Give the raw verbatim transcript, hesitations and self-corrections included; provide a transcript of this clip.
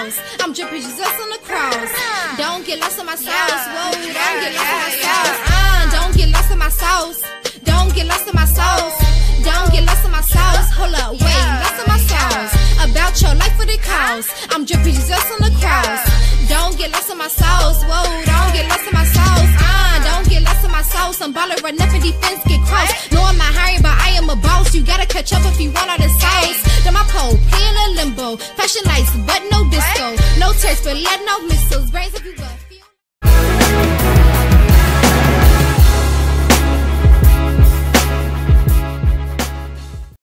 sauce. I'm dripping Jesus on the cross. Don't get lost in my sauce. Whoa, don't get lost in my sauce. Uh, don't get lost in my sauce. Don't get lost in my sauce. Don't get lost in my sauce. Hold up, wait, lost in my sauce. About your life for the cause. I'm dripping Jesus on the cross. Don't get lost in my sauce. Whoa, don't get lost in my sauce. Uh, don't get lost in my sauce. I'm baller enough for defense get crossed. No, I'm not hiring, but I am a boss. You gotta catch up if you want all the sauce. Then my pole, playing a limbo. Fashion lights, but no disco. No tears, but let no missiles. Brains if you